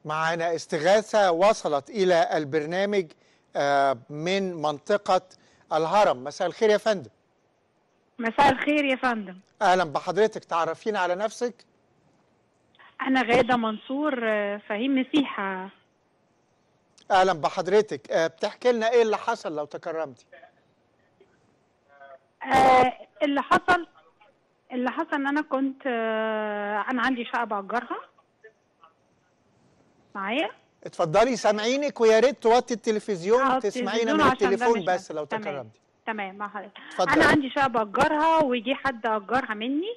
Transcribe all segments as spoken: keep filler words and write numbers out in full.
معنا استغاثة وصلت إلى البرنامج من منطقة الهرم. مساء الخير يا فندم. مساء الخير يا فندم. أهلا بحضرتك، تعرفين على نفسك؟ أنا غادة منصور فهيم مسيحة. أهلا بحضرتك، بتحكي لنا إيه اللي حصل لو تكرمتي؟ آه اللي حصل اللي حصل إن أنا كنت آه أنا عندي شقة بأجرها. معايا؟ اتفضلي سامعينك، ويا ريت توطي التلفزيون تسمعينا من التليفون بس لو تكرمتي. تمام مع حضرتك. أنا عندي شقة بأجرها ويجي حد أجرها مني،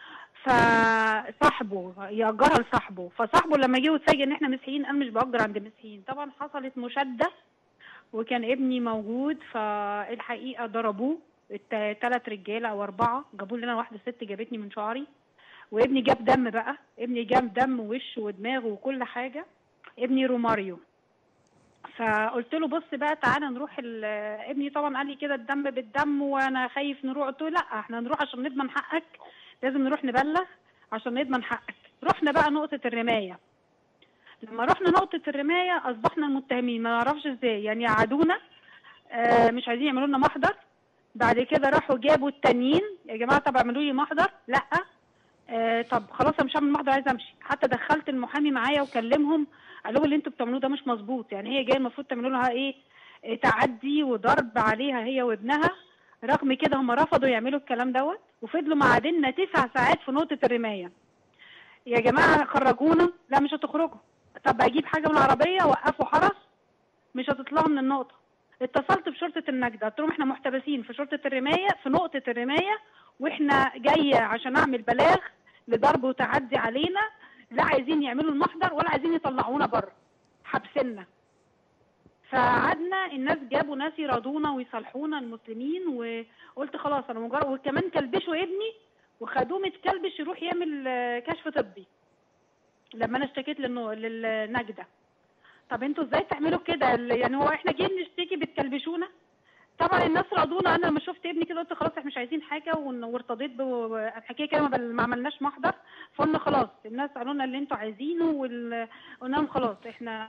فصاحبه يأجرها لصاحبه، فصاحبه لما جه واتفاجئ ان احنا مسيحيين قال مش بأجر عند مسيحيين. طبعا حصلت مشادة وكان ابني موجود، فالحقيقة ضربوه ثلاث رجاله او اربعه، جابوا لنا واحده ست جابتني من شعري، وابني جاب دم بقى، ابني جاب دم وش ودماغ وكل حاجه، ابني روماريو. فقلت له بص بقى تعالى نروح. ابني طبعا قال لي كده الدم بالدم وانا خايف نروح. قلت له لا احنا نروح عشان نضمن حقك، لازم نروح نبلغ عشان نضمن حقك. رحنا بقى نقطه الرمايه. لما رحنا نقطه الرمايه اصبحنا المتهمين، ما نعرفش ازاي، يعني قعدونا آه مش عايزين يعملوا لنا محضر. بعد كده راحوا جابوا التانيين، يا جماعه طب اعملوا لي محضر. لا آه طب خلاص انا مش هعمل محضر، عايزه امشي. حتى دخلت المحامي معايا وكلمهم، قالوا اللي انتوا بتعملوه ده مش مظبوط، يعني هي جايه المفروض تعملوا لها ايه؟ إيه تعدي وضرب عليها هي وابنها. رغم كده هم رفضوا يعملوا الكلام دوت، وفضلوا معادنا تسع ساعات في نقطه الرمايه. يا جماعه خرجونا. لا مش هتخرجوا. طب اجيب حاجه من العربيه، وقفوا حرس، مش هتطلعوا من النقطه. اتصلت بشرطه النجده، قلت لهم احنا محتبسين في شرطه الرمايه في نقطه الرمايه، واحنا جايه عشان اعمل بلاغ لضرب وتعدي علينا، لا عايزين يعملوا المحضر ولا عايزين يطلعونا بره، حبسنا. فقعدنا الناس جابوا ناس يرضونا ويصالحونا المسلمين، وقلت خلاص انا مجرد. وكمان كلبشوا ابني وخدوه متكلبش يروح يعمل كشف طبي لما انا اشتكيت للنجده. طب انتوا ازاي تعملوا كده؟ يعني هو احنا جايين نشتكي بتكلبشونا؟ طبعا الناس رضونا. انا لما شفت ابني كده قلت خلاص احنا مش عايزين حاجه، وارتضيت بالحكايه كده، ما عملناش محضر. فقلنا خلاص، الناس قالوا لنا اللي انتوا عايزينه، وقلنا لهم خلاص احنا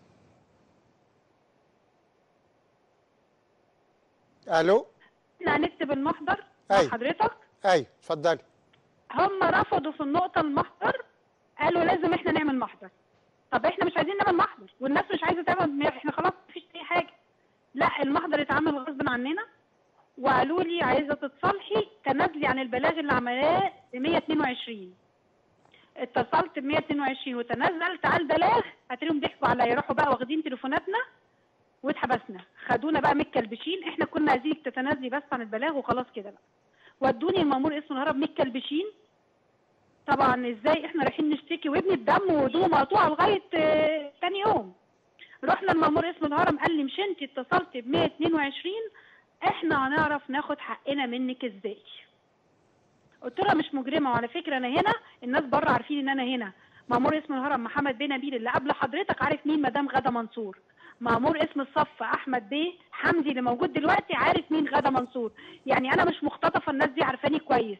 الو احنا هنكتب المحضر مع أي. حضرتك ايوه اتفضلي. هم رفضوا في النقطه المحضر، قالوا لازم احنا نعمل محضر. طب احنا مش عايزين نعمل محضر والناس مش عايزه تعمل، احنا خلاص مفيش اي حاجه. لا المحضر اتعمل غصب عننا، وقالوا لي عايزه تتصالحي تنازلي عن البلاغ اللي عملاه ب مية واتنين وعشرين. اتصلت ب مية واتنين وعشرين وتنازلت على البلاغ، هتلاقيهم ضحكوا عليا، راحوا بقى واخدين تليفوناتنا واتحبسنا، خدونا بقى متكلبشين. احنا كنا عايزينك تتنازلي بس عن البلاغ وخلاص كده بقى. ودوني المأمور اسمه الهرم متكلبشين. طبعا ازاي احنا رايحين نشتكي وابني الدم وهدومه مقطوعه لغايه اه تاني يوم. رحنا المأمور اسمه الهرم قال لي مش انت اتصلت ب مية واتنين وعشرين، احنا هنعرف ناخد حقنا منك ازاي. قلت لها مش مجرمه، وعلى فكره انا هنا الناس بره عارفين ان انا هنا. مأمور اسم الهرم محمد بيه نبيل اللي قبل حضرتك عارف مين مدام غاده منصور. مأمور اسم الصف احمد بيه حمدي اللي موجود دلوقتي عارف مين غاده منصور. يعني انا مش مختطفه، الناس دي عارفاني كويس.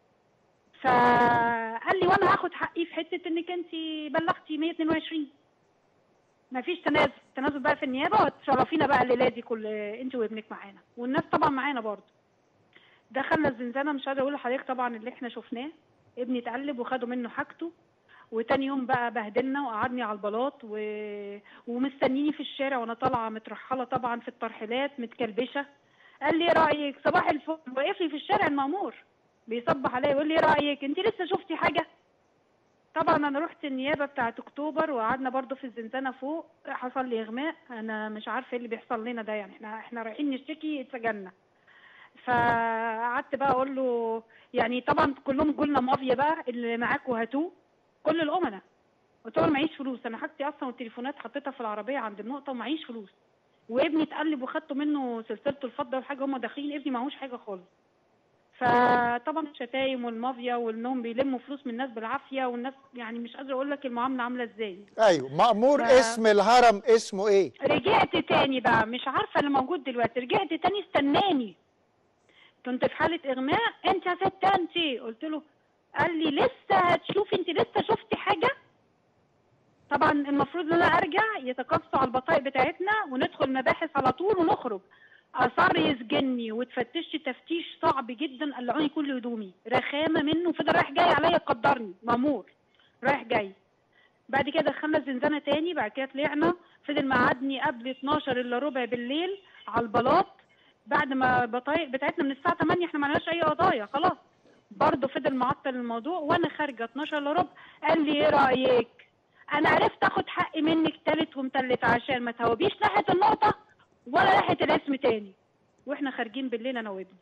فقال لي وانا هاخد حقي في حته انك انت بلغتي مية واتنين وعشرين. مفيش تنازل، تنازل بقى في النيابه، وتشرفينا بقى الليله دي كل انت وابنك معانا، والناس طبعا معانا برضه. دخلنا الزنزانه، مش قادره اقول لحضرتك طبعا اللي احنا شفناه. ابني اتقلب وخدوا منه حاجته، وتاني يوم بقى بهدلنا وقعدني على البلاط و... ومستنيني في الشارع وانا طالعه مترحله طبعا في الترحيلات متكلبشه. قال لي ايه رايك؟ صباح الفل، واقف لي في الشارع المأمور بيصبح عليا يقول لي ايه رايك؟ انت لسه شفتي حاجه؟ طبعا انا رحت النيابه بتاعه اكتوبر وقعدنا برضو في الزنزانه فوق، حصل لي اغماء. انا مش عارفه ايه اللي بيحصل لنا ده، يعني احنا احنا رايحين نشتكي اتسجلنا. فقعدت بقى اقول له يعني طبعا كلهم قلنا مافيا بقى، اللي معاكوا هاتوه، كل الامناء. قلت له معيش فلوس، انا حاجتي اصلا والتليفونات حطيتها في العربيه عند النقطه ومعيش فلوس. وابني اتقلب وخدته منه سلسله الفضه والحاجه، هم داخلين ابني معهوش حاجه خالص. فطبعا الشتايم والمافيا وانهم بيلموا فلوس من الناس بالعافيه، والناس يعني مش قادره اقول لك المعامله عامله ازاي. ايوه مأمور ف... اسم الهرم اسمه ايه؟ رجعت تاني بقى، مش عارفه اللي موجود دلوقتي. رجعت تاني استناني، كنت في حاله اغماء. انت يا ست انت، قلت له. قال لي لسه هتشوفي، انت لسه شفتي حاجه؟ طبعا المفروض ان انا ارجع يتقصوا على البطايق بتاعتنا وندخل مباحث على طول ونخرج. اصر يسجني واتفتشت تفتيش صعب جدا، قلعوني كل هدومي، رخامه منه، فضل رايح جاي عليا يقدرني مامور رايح جاي. بعد كده دخلنا الزنزانه تاني، بعد كده طلعنا، فضل مقعدني قبل اتناشر الا ربع بالليل على البلاط بعد ما البطايق بتاعتنا من الساعه تمانية احنا ما لناش اي قضايا خلاص. برضه فضل معطل الموضوع، وانا خارجه اتناشر الا ربع قال لي ايه رايك؟ انا عرفت اخد حقي منك تالت ومتلت عشان ما تهوبيش ناحيه النقطه ولا ناحيه الاسم تاني. واحنا خارجين بالليل انا وابني.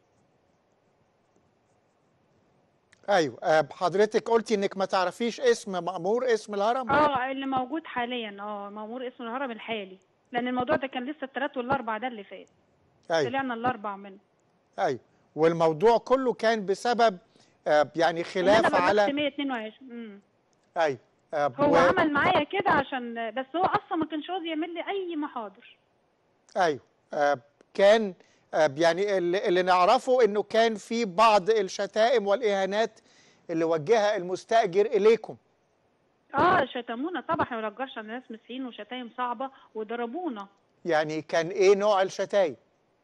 ايوه. آه، حضرتك قلتي انك ما تعرفيش اسم مأمور اسم الهرم؟ اه اللي موجود حاليا اه مأمور اسم الهرم الحالي، لان الموضوع ده كان لسه الثلاث والاربع ده اللي فات. ايوه طلعنا الاربع منه. ايوه. والموضوع كله كان بسبب آه يعني ان انا خلاف بلغت على مية واتنين وعشرين. امم ايوه. آه هو و... عمل معايا كده عشان بس هو اصلا ما كانش راضي يعمل لي اي محاضر. ايوه. آه كان آه يعني اللي, اللي نعرفه انه كان في بعض الشتائم والاهانات اللي وجهها المستأجر اليكم. اه شتمونا طبعا، احنا ما بنرجعش على ناس مسيحيين، وشتايم صعبه وضربونا. يعني كان ايه نوع الشتايم؟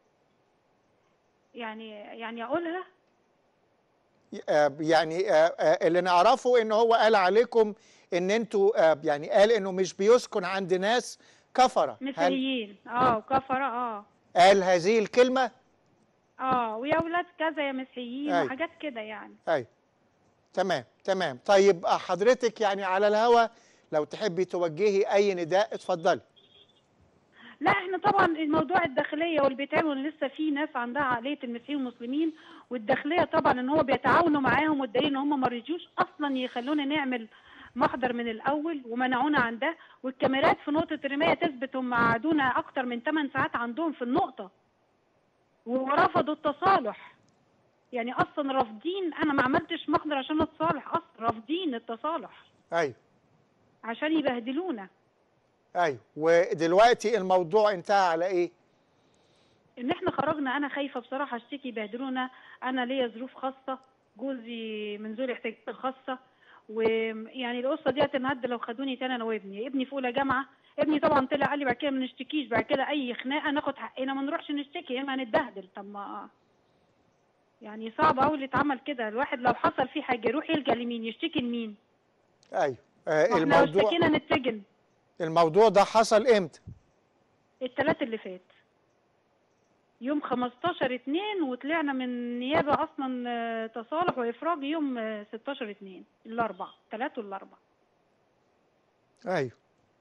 يعني يعني اقولها آه يعني آه آه اللي نعرفه ان هو قال عليكم ان انتوا آه يعني قال انه مش بيسكن عند ناس كفرة. هل مسيحيين اه وكفره اه قال هذه الكلمة؟ اه ويا اولاد كذا يا مسيحيين ايوه وحاجات كده يعني. ايوه. تمام تمام. طيب حضرتك يعني على الهوا لو تحبي توجهي اي نداء اتفضلي. لا احنا طبعا الموضوع الداخليه والبيتعمل لسه في ناس عندها عقليه المسيحيين والمسلمين، والداخليه طبعا ان هو بيتعاونوا معاهم، والدليل ان هم ما رضيوش اصلا يخلونا نعمل محضر من الاول ومنعونا عن ده. والكاميرات في نقطه الرمايه تثبت هم قعدونا اكتر من ثمان ساعات عندهم في النقطه ورفضوا التصالح. يعني اصلا رافضين، انا ما عملتش محضر عشان اتصالح، اصلا رافضين التصالح ايوه عشان يبهدلونا. ايوه. ودلوقتي الموضوع انتهى على ايه؟ ان احنا خرجنا، انا خايفه بصراحه اشتكي يبهدلونا. انا ليا ظروف خاصه، جوزي من ذوي الاحتياجات الخاصه، ويعني القصه دي هتنهد لو خدوني تاني انا وابني. ابني في اولى جامعه، ابني طبعا طلع قال لي بعد كده ما نشتكيش، بعد كده اي خناقه ناخد حقنا ما نروحش نشتكي يا اما هنتبهدل. طب ما يعني صعب قوي اللي اتعمل كده. الواحد لو حصل فيه حاجه يروح يلجا لمين؟ يشتكي لمين؟ ايوه. آه ما احنا لو الموضوع اشتكينا نتسجن. الموضوع ده حصل امتى؟ الثلاث اللي فات يوم خمستاشر اتنين، وطلعنا من نيابة أصلا آه، تصالح وإفراج يوم آه، ستاشر اتنين الأربع، تلات والأربع. ايوه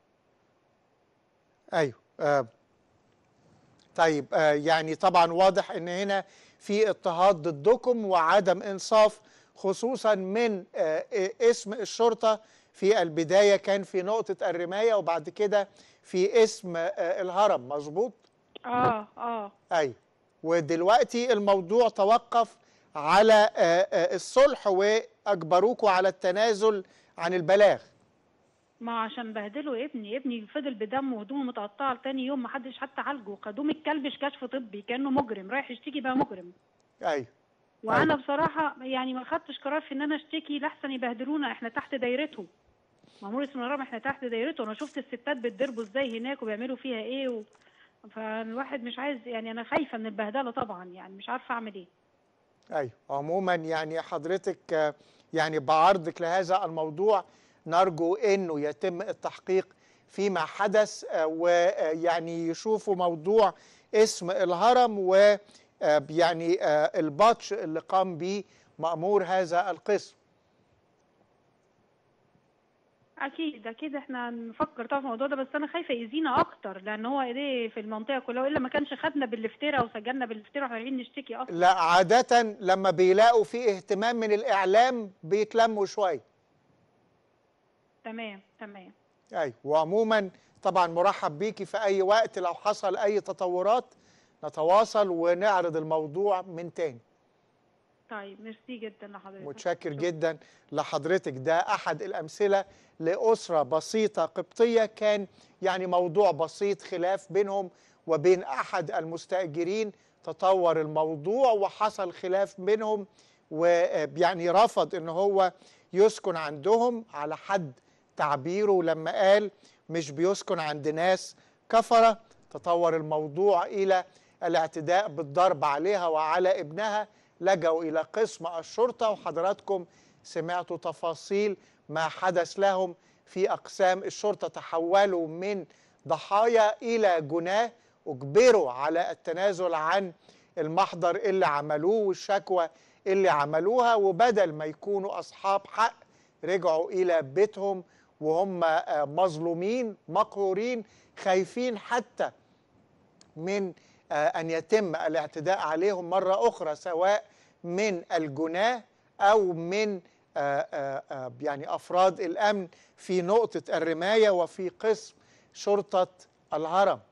ايوه. آه طيب آه يعني طبعا واضح ان هنا في اضطهاد ضدكم وعدم انصاف، خصوصا من آه اسم الشرطة. في البداية كان في نقطة الرماية وبعد كده في اسم آه الهرم، مظبوط؟ اه اه ايوه. ودلوقتي الموضوع توقف على آه آه الصلح واجبروكوا على التنازل عن البلاغ. ما عشان بهدلوا ابني، ابني فضل بدم وهدومه متقطعة لتاني يوم، محدش حتى عالجه، خدوه من الكلبش كشف طبي كأنه مجرم رايح يشتكي بقى مجرم. ايوه وانا ايوه بصراحة يعني ما خدتش قرار في ان انا اشتكي لحسن يبهدلونا، احنا تحت دايرتهم. مأمور اسم الهرم احنا تحت دايرته، انا شفت الستات بتضربوا ازاي هناك وبيعملوا فيها ايه و... فالواحد مش عايز، يعني انا خايفة من البهدلة طبعا، يعني مش عارفة اعمل ايه. ايوه. عموما يعني حضرتك آه يعني بعرضك لهذا الموضوع نرجو انه يتم التحقيق فيما حدث، آه ويعني يشوفوا موضوع اسم الهرم ويعني آه البطش اللي قام به مأمور هذا القسم. اكيد اكيد احنا هنفكر طبعا في الموضوع ده، بس انا خايفه يأذينا اكتر، لان هو ايديه في المنطقه كلها، والا ما كانش خدنا بالافتراء وسجلنا بالافتراء واحنا رايحين نشتكي اصلا. لا، عادة لما بيلاقوا فيه اهتمام من الإعلام بيتلموا شوية. تمام تمام. أيوة. وعموما طبعا مرحب بيكي في أي وقت، لو حصل أي تطورات نتواصل ونعرض الموضوع من تاني. طيب ميرسي جدا لحضرتك. متشكر جدا لحضرتك. ده أحد الأمثلة لأسرة بسيطة قبطية، كان يعني موضوع بسيط خلاف بينهم وبين أحد المستأجرين، تطور الموضوع وحصل خلاف بينهم، ويعني رفض إن هو يسكن عندهم على حد تعبيره لما قال مش بيسكن عند ناس كفرة. تطور الموضوع إلى الاعتداء بالضرب عليها وعلى ابنها، لجأوا إلى قسم الشرطة، وحضراتكم سمعتوا تفاصيل ما حدث لهم في أقسام الشرطة. تحولوا من ضحايا إلى جناه، أجبروا على التنازل عن المحضر اللي عملوه والشكوى اللي عملوها، وبدل ما يكونوا أصحاب حق رجعوا إلى بيتهم وهم مظلومين مقهورين، خايفين حتى من أن يتم الاعتداء عليهم مرة أخرى، سواء من الجناه أو من يعني أفراد الأمن في نقطة الرماية وفي قسم شرطة الهرم.